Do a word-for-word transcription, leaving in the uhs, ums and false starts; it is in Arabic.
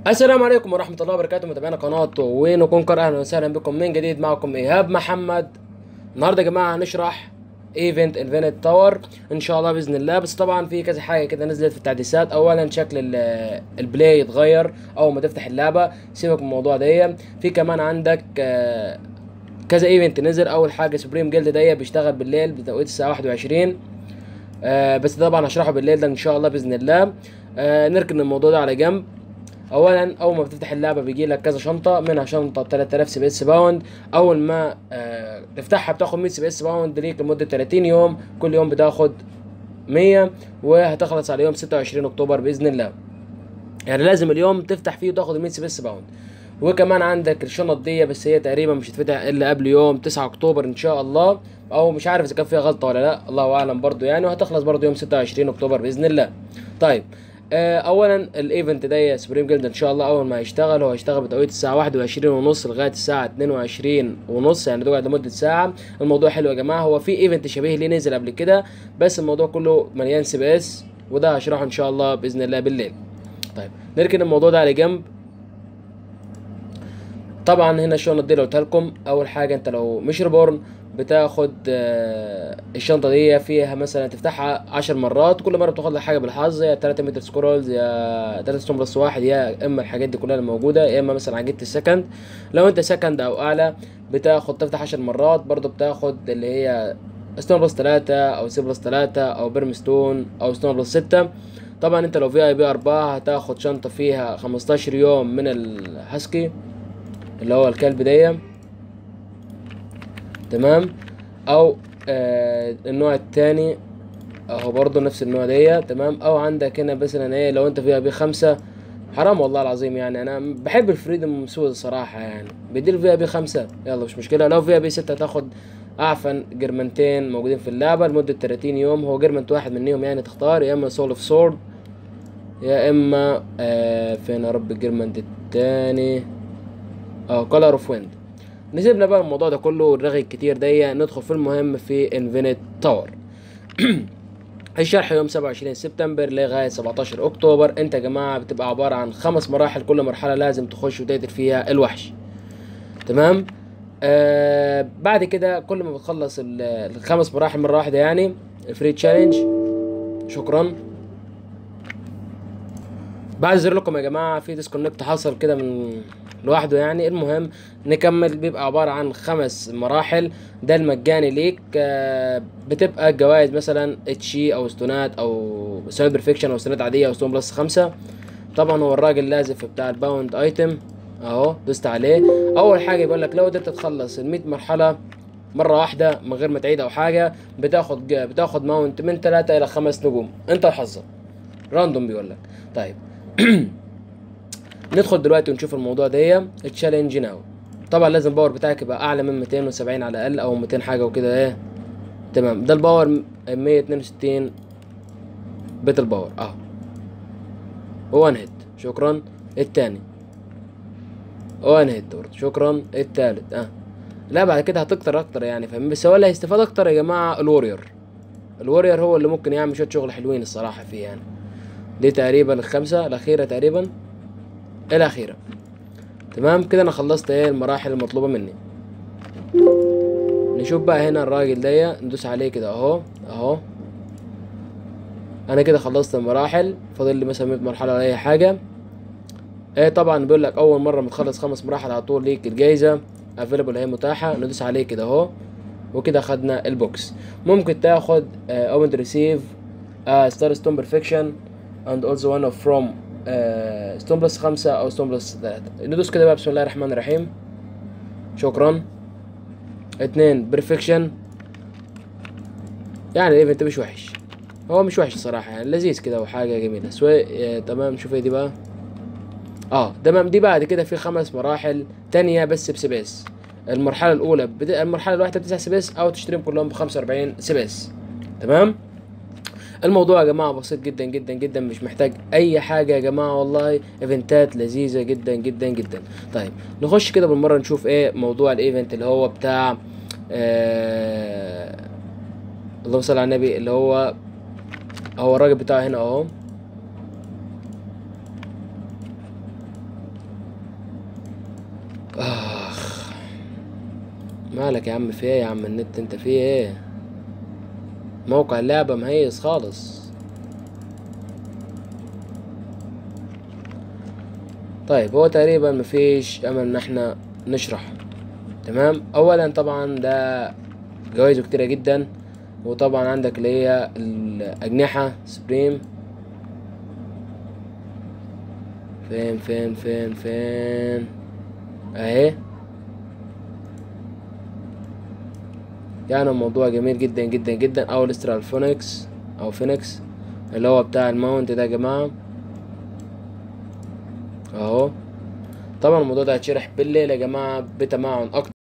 السلام عليكم ورحمة الله وبركاته، متابعينا قناة وين كونكر. أهلا وسهلا بكم من جديد، معكم إيهاب محمد. النهاردة يا جماعة هنشرح ايفنت انفينيت تاور إن شاء الله بإذن الله. بس طبعا في كذا حاجة كده نزلت في التحديثات. أولا شكل ال- البلاي يتغير أول ما تفتح اللعبة، سيبك من الموضوع ده. في كمان عندك آه، كذا ايفنت نزل. أول حاجة سوبريم جلد ده بيشتغل بالليل بتوقيت الساعة واحد وعشرين. آه، بس طبعا هشرحه بالليل ده إن شاء الله بإذن الله. آه، نركن الموضوع ده على جنب. اولا اول ما بتفتح اللعبه بيجي لك كذا شنطه، منها شنطه تلات آلاف سي بي اس باوند. اول ما آه تفتحها بتاخد مية سي بي اس باوند ليك لمده تلاتين يوم، كل يوم بتاخد مية، وهتخلص على يوم ستة وعشرين اكتوبر باذن الله. يعني لازم اليوم تفتح فيه وتاخد مية سي بي اس باوند. وكمان عندك الشنط دي، بس هي تقريبا مش هتفتح الا قبل يوم تسعة اكتوبر ان شاء الله، او مش عارف اذا كان فيها غلطه ولا لا، الله اعلم برضو يعني. وهتخلص برضو يوم ستة وعشرين اكتوبر باذن الله. طيب، آه، اولا الايفنت ده سبريم جلد ان شاء الله اول ما هيشتغل، هو هيشتغل بتوقيت الساعه واحد وعشرين ونص لغايه الساعه اتنين وعشرين ونص، يعني تقعد لمده ساعه. الموضوع حلو يا جماعه. هو في ايفنت شبيه ليه نزل قبل كده، بس الموضوع كله مليان سي بي اس، وده هشرحه ان شاء الله باذن الله بالليل. طيب، نركن الموضوع ده على جنب. طبعا هنا الشنط دي لو قلت لكم، اول حاجه انت لو مش ريبورن بتاخد آه، الشنطه دي فيها مثلا تفتحها عشر مرات، كل مره بتاخد لك حاجه بالحظ، يا تلاتة متر سكرولز، يا تلاتة ستون بلس واحد، يا اما الحاجات دي كلها الموجوده، يا اما مثلا عجينه السكند. لو انت سكند او اعلى بتاخد تفتح عشر مرات، برضو بتاخد اللي هي ستون بلس تلاتة او سي بلس تلاتة او بيرمستون او ستون بلس ستة. طبعا انت لو في اي بي اربعة هتاخد شنطه فيها خمستاشر يوم من الهاسكي اللي هو الكلب دي، تمام. او آه النوع التاني اهو برضو نفس النوع دي، تمام. او عندك هنا مثلا ايه، لو انت فيها بي خمسة، حرام والله العظيم يعني، انا بحب الفريدم سود الصراحة يعني، بيديله فيها بي خمسة يلا مش مشكلة. لو فيها بي ستة تاخد اعفن جرمنتين موجودين في اللعبة لمدة تلاتين يوم، هو جرمنت واحد منهم يعني تختار، يا اما سول اوف سورد، يا اما آه فين يا رب الجرمنت التاني، اه كولر اوف ويند. نسيبنا بقى الموضوع ده كله والرغي الكتير ده، ندخل في المهم في انفينيت تاور. الشرح يوم سبعة وعشرين سبتمبر لغاية سبعتاشر اكتوبر. انت يا جماعة بتبقى عبارة عن خمس مراحل، كل مرحلة لازم تخش وتقتل فيها الوحش، تمام. آه بعد كده كل ما بتخلص ال- الخمس مراحل مرة واحدة يعني الفري تشالنج. شكرا. بعذر لكم يا جماعه في ديسكونكت حصل كده من لوحده يعني. المهم نكمل. بيبقى عباره عن خمس مراحل، ده المجاني ليك. آه، بتبقى الجوائز مثلا اتشي او ستونات او ستونات بيرفكشن او ستونات عاديه او ستون بلس خمسة. طبعا هو الراجل لازف بتاع الباوند ايتم اهو، دوست عليه. اول حاجه بيقول لك لو قدرت تخلص ال مية مرحله مره واحده من غير ما تعيد او حاجه، بتاخد بتاخد ماونت من تلاتة الى خمس نجوم، انت وحظك، راندوم بيقول لك. طيب ندخل دلوقتي ونشوف الموضوع ده. التشالنج ناو. طبعا لازم الباور بتاعك يبقى اعلى من ميتين وسبعين على الاقل، او ميتين حاجه وكده ايه، تمام. ده الباور مية اتنين وستين بيت الباور اهو، وان هيت. شكرا. التاني وان هيت برضه، شكرا. التالت اه لا بعد كده هتكتر اكتر يعني، فاهم. بس هو اللي هيستفاد اكتر يا جماعه الوريور. الوريور هو اللي ممكن يعمل شويه شغل حلوين الصراحه فيه يعني. دي تقريبا الخمسه الاخيره تقريبا، الاخيره، تمام. كده انا خلصت ايه المراحل المطلوبه مني. نشوف بقى هنا الراجل ده، ندوس عليه كده اهو اهو. انا كده خلصت المراحل، فاضل لي مثلا مية مرحله ولا اي حاجه. ايه طبعا بيقول لك اول مره ما تخلص خمس مراحل على طول ليك الجايزه افيلبل هي متاحه، ندوس عليه كده اهو. وكده خدنا البوكس. ممكن تاخد اوبن ريسيف ستار ستون بيرفكشن اند اولسو وان اوف فروم ستون بلس خمسة او ستون بلس تلاتة. ندوس كده بقى بسم الله الرحمن الرحيم. شكرا. اتنين بيرفكشن. يعني الايفنت مش وحش، هو مش وحش الصراحه يعني، لذيذ كده وحاجه جميله سوي. تمام. شوف ايه دي بقى. اه تمام. دي بعد كده في خمس مراحل تانية بس بسبيس. المرحله الاولى بد... المرحله الواحده بتسع سبيس، او تشتريهم كلهم ب خمسة واربعين سبيس، تمام. الموضوع يا جماعه بسيط جدا جدا جدا، مش محتاج اي حاجه يا جماعه والله. ايفنتات لذيذه جدا جدا جدا. طيب نخش كده بالمره نشوف ايه موضوع الايفنت اللي هو بتاع آه... اللهم صل على النبي، اللي هو هو الراجل بتاعه هنا اهو. مالك يا عم؟ في ايه يا عم النت؟ انت في ايه؟ موقع اللعبة مهيس خالص. طيب هو تقريبا مفيش امل ان احنا نشرح. تمام. اولا طبعا ده جوائزه كتيرة جدا، وطبعا عندك اللي هي الاجنحة سبريم. فين فين فين فين اهي. يعني الموضوع جميل جدا جدا جدا. او الاسترال فونكس او فينيكس اللي هو بتاع الماونت ده يا جماعة اهو. طبعا الموضوع ده هيتشرح بالليل يا جماعة بتمعن اكتر.